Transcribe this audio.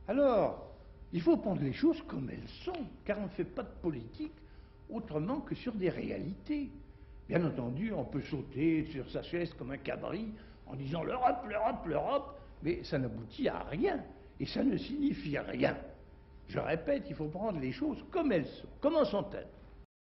Alors, il faut prendre les choses comme elles sont, car on ne fait pas de politique autrement que sur des réalités. Bien entendu, on peut sauter sur sa chaise comme un cabri en disant l'Europe, l'Europe, l'Europe, mais ça n'aboutit à rien et ça ne signifie rien. Je répète, il faut prendre les choses comme elles sont. Comment sont-elles?